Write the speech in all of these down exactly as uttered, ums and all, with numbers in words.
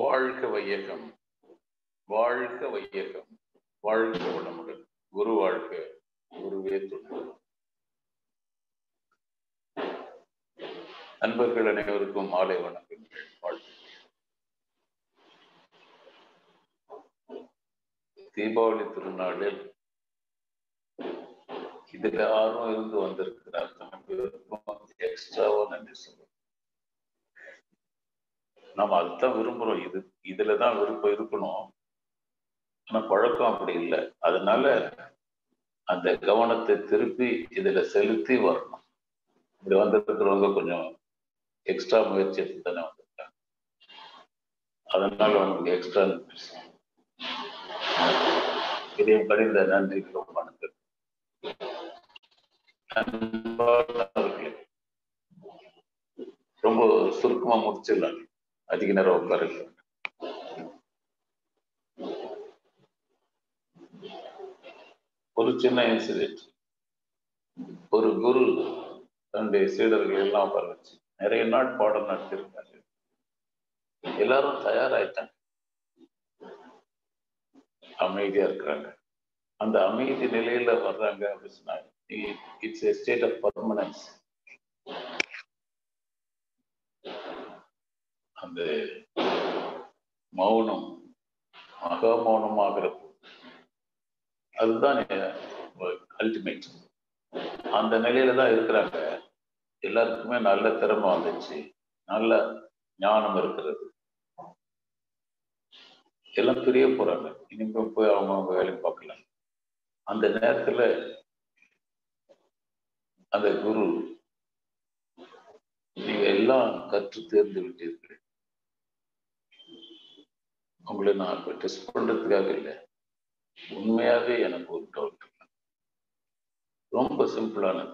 வாழ்க வையகம், வாழ்க வையகம், வாழ்க வளமுடன். குரு வாழ்க, குருவே துணை. நண்பர்கள் அனைவருக்கும் மாலை வணக்கங்கள். வாழ்த்து. தீபாவளி திருநாளில் இதுல யாரும் இருந்து வந்திருக்கிறார் எக்ஸ்ட்ராவா நன்றி சொல்லுவோம். நம்ம அதுதான் விரும்புறோம். இது இதுலதான் விருப்பம் இருக்கணும். ஆனா பழக்கம் அப்படி இல்லை. அதனால அந்த கவனத்தை திருப்பி இதுல செலுத்தி வரணும். இப்படி வந்திருக்கிறவங்க கொஞ்சம் எக்ஸ்ட்ரா முயற்சி எடுத்து தானே வந்திருக்காங்க. அதனால அவங்களுக்கு எக்ஸ்ட்ரா இதையும் கடிந்த நன்றிகளும் வணக்கம். ரொம்ப சுருக்கமா முடிச்சிடலாம், அதிக நேரம் உட்காருங்க. ஒரு சின்ன இன்சிடென்ட். ஒரு குரு தன்னுடைய சீடர்கள் எல்லாம் உட்கார வச்சு நிறைய நாள் பாடம் நடத்திருக்காங்க. எல்லாரும் தயாராயிட்டாங்க, அமைதியா இருக்கிறாங்க. அந்த அமைதி நிலையில வர்றாங்க அப்படின்னு சொன்னாங்க. It's a state of permanence. அந்த மௌனம் மகா மௌனமாகிறது, அதுதான் அல்டிமேட். அந்த நிலையில தான் இருக்கிறாங்க. எல்லாருக்குமே நல்ல திறமை வந்துச்சு, நல்ல ஞானம் இருக்கிறது. எல்லாம் பிரிய போறாங்க, இனிமே போய் அவங்க அவங்க வேலையை பார்க்கலாம். அந்த நேரத்துல அந்த குரு, நீங்க எல்லாம் கற்று தேர்ந்து விட்டீர்கள். உங்களை நான் இப்ப டெஸ்ட் பண்றதுக்காக இல்லை, உண்மையாவே எனக்கு ஒரு டவுட். ரொம்ப சிம்பிளானது.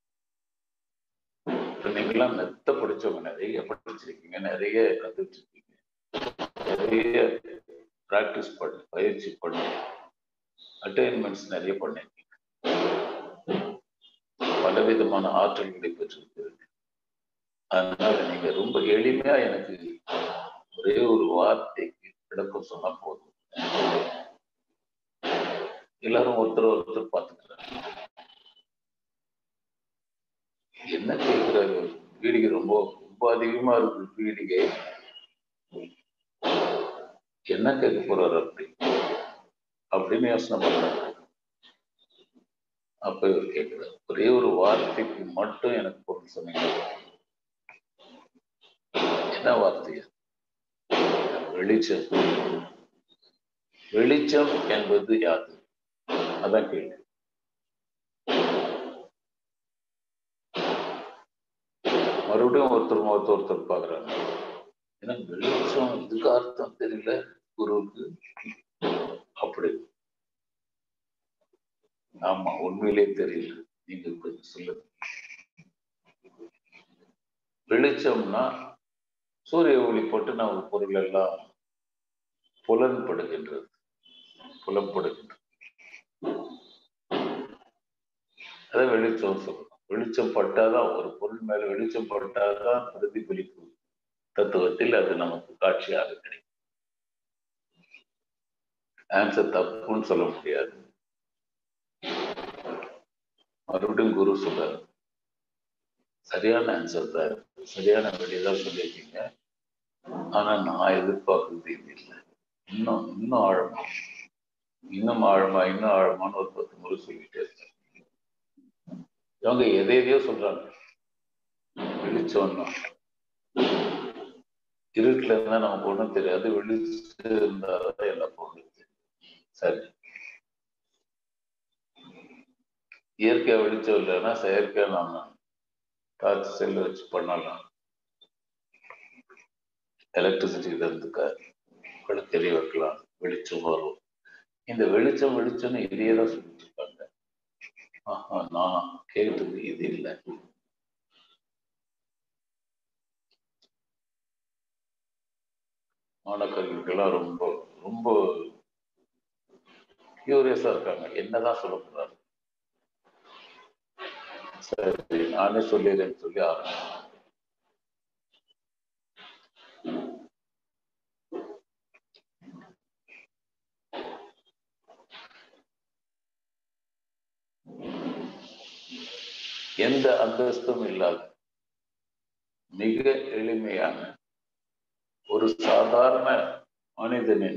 நீங்கெல்லாம் மெத்த படிச்சவங்க, நிறைய படிச்சிருக்கீங்க, நிறைய கத்துட்டு இருக்கீங்க, நிறைய பிராக்டிஸ் பண்ணி பயிற்சி பண்ணி அட்டைன்மெண்ட்ஸ் நிறைய பண்ணிருக்கீங்க, பலவிதமான ஆற்றல்களை பெற்றிருக்கிறீங்க. அதனால நீங்க ரொம்ப எளிமையா எனக்கு ஒரே ஒரு வார்த்தைக்கு விளக்கம் சொன்னா போதும். எல்லாரும் ஒருத்தர் ஒருத்தர் பார்த்துக்கிறாங்க. என்ன கேட்கிறாரு? பீடிகை ரொம்ப ரொம்ப அதிகமா இருக்கு. பீடிகை என்ன கேட்க போறாரு அப்படி அப்படின்னு யோசனை பண்றாரு. அப்ப இவர் கேட்கிறார், ஒரே ஒரு வார்த்தைக்கு மட்டும் எனக்கு பொருள் சொன்னீங்க. என்ன வார்த்தை? வெளிச்சம். வெளிச்சம் என்பது யாது? அதான் கேள்வி. மறுபடியும் ஒருத்தர் ஒருத்தர் ஒருத்தர் பாக்குறாங்க. ஏன்னா வெளிச்சம் இதுக்கு அர்த்தம் தெரியல குருவுக்கு. அப்படி ஆமா, உண்மையிலே தெரியல. நீங்க கொஞ்சம் சொல்லுங்க. வெளிச்சம்னா சூரிய ஒளி போட்டு நம்ம பொருள் எல்லாம் புலன்படுகின்றது, புலப்படுகின்றது. அதான் வெளிச்சம் சொல்லணும். வெளிச்சம் பட்டாதான், ஒரு பொருள் மேல வெளிச்சம் பட்டாதான் பிரதிபலிப்பு தத்துவத்தில் அது நமக்கு காட்சியாக கிடைக்கும். ஆன்சர் தப்புன்னு சொல்ல முடியாது. மறுபடியும் குரு சொல்றாரு, சரியான ஆன்சர் தான், சரியான வழியதான் சொல்லியிருக்கீங்க. ஆனா நான் எதிர்பார்க்கறது இது இல்லை. இன்னும் இன்னும் ஆழமா, இன்னும் ஆழமா, இன்னும் ஆழமான்னு ஒரு பத்து முறை சொல்லிட்டே இருக்காங்க. இவங்க எதை எதையோ சொல்றாங்க. வெளிச்சம்னா இருட்டுல இருந்தா நமக்கு ஒண்ணும் தெரியாது, வெளிச்சம் இருந்தாதான் எல்லாம் பொருள் தெரியும். சரி, இயற்கையா வெளிச்சம் இல்லைன்னா செயற்கையா நாம டார்ச் செல் வச்சு பண்ணலாம். எலக்ட்ரிசிட்டி இருந்துக்க தெரிய வைக்கலாம், வெளிச்சம் வரும். இந்த வெளிச்சம் வெளிச்சம்னு இதையே தான் சொல்லிட்டு இருக்காங்க. ஆஹா, நான் கேட்டது இது இல்லை. மாணவர்கள்லாம் ரொம்ப ரொம்ப கியூரியஸா இருக்காங்க, என்னதான் சொல்ல போறாரு. சரி, நானே சொல்லிடுறேன்னு சொல்லி ஆரம்பிச்சேன். எந்த அந்தஸ்தும் இல்லாத மிக எளிமையான ஒரு சாதாரண மனிதனின்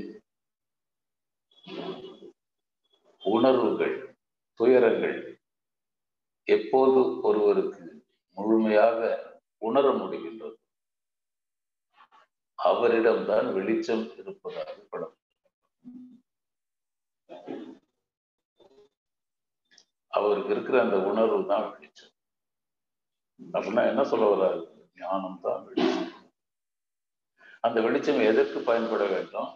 உணர்வுகள், துயரங்கள் எப்போது ஒருவருக்கு முழுமையாக உணர முடிகின்றது, அவரிடம்தான் வெளிச்சம் இருப்பதாக படம். அவருக்கு இருக்கிற அந்த உணர்வு தான் வெளிச்சம். அப்படின்னா என்ன சொல்ல வர்றாரு? ஞானம் தான் வெளிச்சம். அந்த வெளிச்சம் எதற்கு பயன்பட வேண்டும்?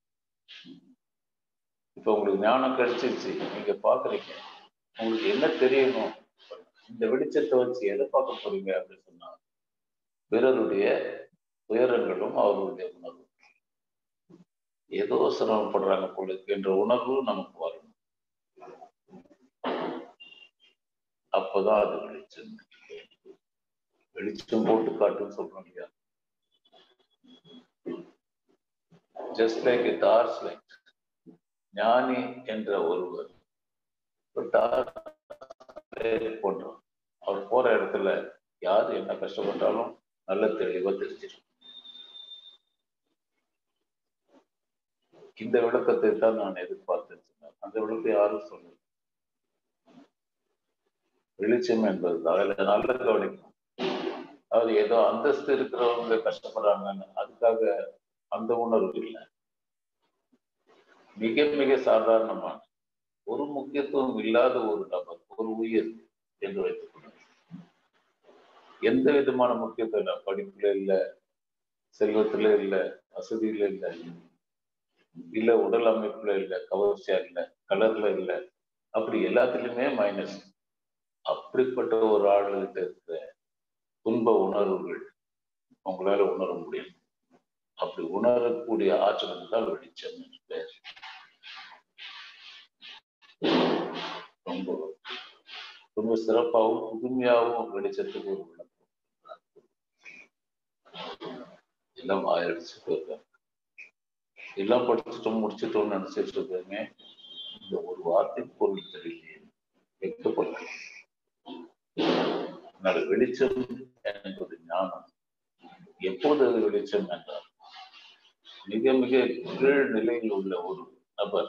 இப்ப உங்களுக்கு ஞானம் கிடைச்சிருச்சு, நீங்க பாக்குறீங்க, உங்களுக்கு என்ன தெரியணும்? இந்த வெளிச்சத்தை வச்சு எதை பார்க்க போறீங்க அப்படின்னு சொன்னா, பிறருடைய துயரங்களும் அவர்களுடைய உணர்வு. ஏதோ சிரமப்படுறாங்க போல என்ற உணர்வு நமக்கு வரும். அப்பதான் அது வெளிச்சம். வெளிச்சம் போட்டு காட்டுன்னு சொல்றோம் இல்லையா? Just like it torch light. Gnani என்ற ஒருவர் போன்றோம், அவர் போற இடத்துல யாரு என்ன கஷ்டப்பட்டாலும் நல்ல தெளிவா தெரிஞ்சிடும். இந்த விளக்கத்தை தான் நான் எதிர்பார்த்தேன். அந்த விளக்கத்தை யாரும் சொல்லல. வெளிச்சம் என்பது அதில் நல்ல கவனிக்கும். அதாவது ஏதோ அந்தஸ்து இருக்கிறவங்க கஷ்டப்படுறாங்கன்னு அதுக்காக அந்த உணர்வு இல்லை. மிக மிக சாதாரணமான ஒரு முக்கியத்துவம் இல்லாத ஒரு நபர், ஒரு உயிர் என்று வைத்துக் கொள்ளுங்கள். எந்த விதமான முக்கியத்துவம் இல்லை, படிப்புல இல்லை, செல்வத்துல இல்லை, வசதியில இல்லை, இல்ல உடல் அமைப்புல இல்லை, கவர்ச்சியா இல்லை, கலர்ல இல்லை, அப்படி எல்லாத்துலயுமே மைனஸ். அப்படிப்பட்ட ஒரு ஆளுகிட்ட இருக்கிற துன்ப உணர்வுகள் உங்களால உணர முடியும். அப்படி உணரக்கூடிய ஆற்றல் தான் வெளிச்சம் என்று பெயர். ரொம்ப ரொம்ப சிறப்பாகவும் புதுமையாகவும் வெளிச்சத்துக்கு ஒரு விளக்கம். எல்லாம் ஆயிடுச்சு போயிருக்காங்க, எல்லாம் படிச்சுட்டோம் முடிச்சுட்டோம்னு நினைச்சிட்டு இருக்கேங்க. இந்த ஒரு வார்த்தை பொருள் தெரியலையே, வைக்கப்பட்ட வெளிச்சம் என்பது ஞானம். எப்போது அது வெளிச்சம் என்றால், மிக மிக கீழ் நிலையில் உள்ள ஒரு நபர்,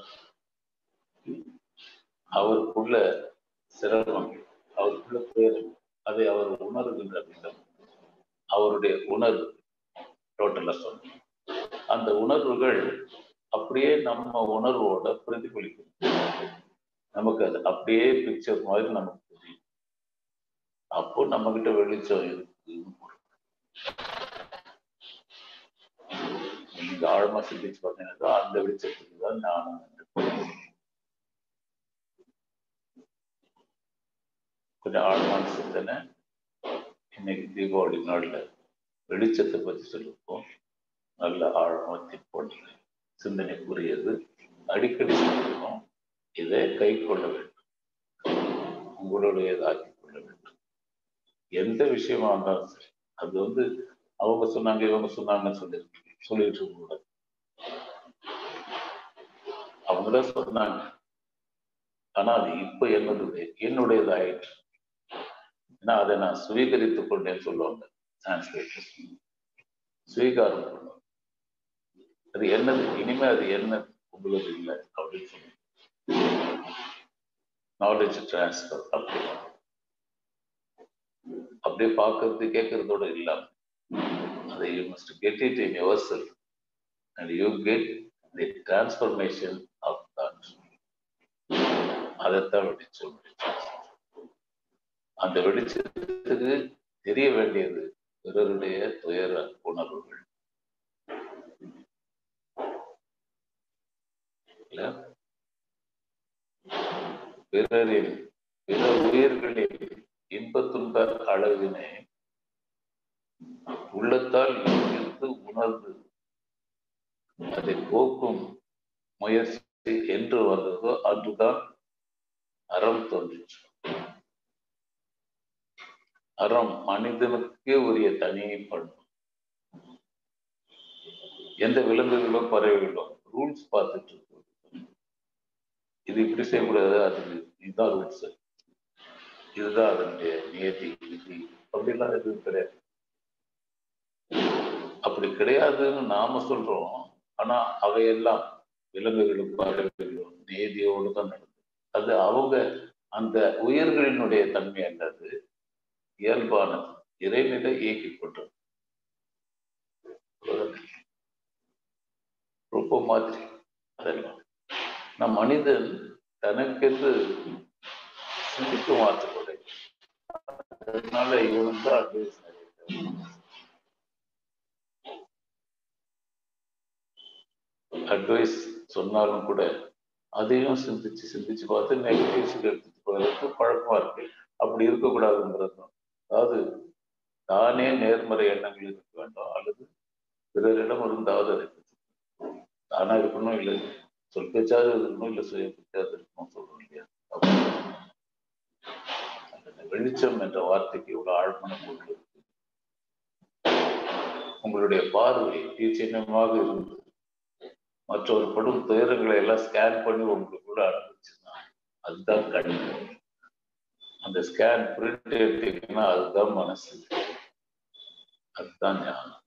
அவருக்குள்ள சிரமம், அவருக்குள்ள பேரும், அதை அவர் உணர்கின்ற விதம், அவருடைய உணர்வு டோட்டலா சொல்றேன். அந்த உணர்வுகள் அப்படியே நம்ம உணர்வோட பிரதிபலிக்கும். நமக்கு அது அப்படியே பிக்சர் மாதிரி நமக்கு தெரியும். அப்போ நம்ம கிட்ட வெளிச்சம் இருக்கு. நீங்க ஆழமா சிந்திச்சு பார்த்தீங்கன்னா அந்த வெளிச்சத்துக்கு தான் ஞானம். கொஞ்சம் ஆழமான சிந்தனை. இன்னைக்கு தீபாவளி நாள்ல வெளிச்சத்தை பற்றி சொல்லிருக்கோம். நல்ல ஆழமா திப்பொண்டு சிந்தனைக்குரியது. அடிக்கடி சொல்லிருக்கோம். இதை கை கொள்ள வேண்டும், உங்களுடையதாக்கி கொள்ள வேண்டும். எந்த விஷயமா இருந்தாலும் சரி, அது வந்து அவங்க சொன்னாங்க இவங்க சொன்னாங்கன்னு சொல்லி சொல்லிட்டு இருக்க கூடாது. அவங்கதான் சொன்னாங்க, ஆனா அது இப்ப என்னது என்னுடையது ஆயிற்று. ஏன்னா அதை நான் சுவீகரித்துக் கொண்டேன்னு சொல்லுவாங்க டிரான்ஸ்லேட்டர். ஸ்வீகாரம் பண்ணுவாங்க. அது என்னது, இனிமே அது என்ன உங்களுக்கு இல்லை அப்படின்னு சொல்லுவாங்க. நாலேஜ் டிரான்ஸ்பர் அப்படி அப்படியே பார்க்கறது கேட்கறதோட இல்லாம அதை you must get it in yourself and you get the transformation of thought. அதைத்தான் வெளிச்சம். அந்த வெளிச்சத்துக்கு தெரிய வேண்டியது பிறருடைய துயர உணர்வுகள். பிறரின் பிற உயிர்களின் இன்ப துன்ப அளவினை உள்ளத்தால் இருந்து உணர்ந்து அதை போக்கும் முயற்சி என்று வந்ததோ அதுதான் அறம் தோன்றிற்று. அறம் மனிதனுக்கே உரிய தனியை பண்பு. எந்த விலங்குகளோ பறவைகளோ ரூல்ஸ் பார்த்துட்டு இருக்கு, இது இப்படி செய்யக்கூடாது, அது இதுதான் ரூல்ஸ். இதுதான் அதனுடைய நியதி விதி அப்படிலாம் எதுவும் கிடையாது. அப்படி கிடையாதுன்னு நாம சொல்றோம். ஆனா அவையெல்லாம் விலங்குகளும் பறவைகளும் நீதியோடு தான் நடக்குது. அது அவங்க அந்த உயிர்களினுடைய தன்மை அல்லது இயல்பானது இறைநிலை இயக்கிக்கொண்டது. ரொம்ப மாதிரி அதெல்லாம் நம் மனிதன் தனக்கென்று சிந்திக்க மாற்றப்பட. அதனால இவன் தான் அட்வைஸ் அட்வைஸ் சொன்னாலும் கூட அதையும் சிந்திச்சு சிந்திச்சு பார்த்து நெகட்டிவ்ஸ் எடுத்துட்டு போகிறதுக்கு பழக்கமா இருக்கு. அப்படி இருக்கக்கூடாதுங்கிறது. அதாவது தானே நேர்மறை எண்ணங்கள் இருக்க வேண்டும், அல்லது பிறரிடம் இருந்தாவது அதை தானா இருக்கணும், இல்லை சொல் பேச்சாவது இருக்கணும், இல்லை சுய பேச்சாவது இருக்கணும் சொல்றோம் இல்லையா? அந்த வெளிச்சம் என்ற வார்த்தைக்கு இவ்வளவு ஆழமான பொருள் இருக்கு. உங்களுடைய பார்வை தீட்சண்யமாக இருந்து மற்றொரு படும் துயரங்களை எல்லாம் ஸ்கேன் பண்ணி உங்களுக்குள்ள அனுப்பிச்சுன்னா அதுதான் கண். அந்த ஸ்கேன் பிரிண்ட் எடுத்தீங்கன்னா அதுதான் மனசு, அதுதான் ஞானம்.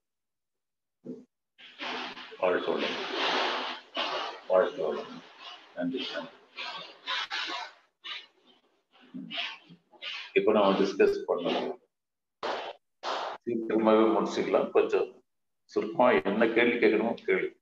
வாழ்க்கை வளம், வாழ்க்கை வளம். நன்றி. இப்போ நம்ம டிஸ்கஸ் பண்ணணும், சீக்கிரமாகவே முடிச்சுக்கலாம். கொஞ்சம் சுருக்கமா என்ன கேள்வி கேட்கணுமோ கேள்வி.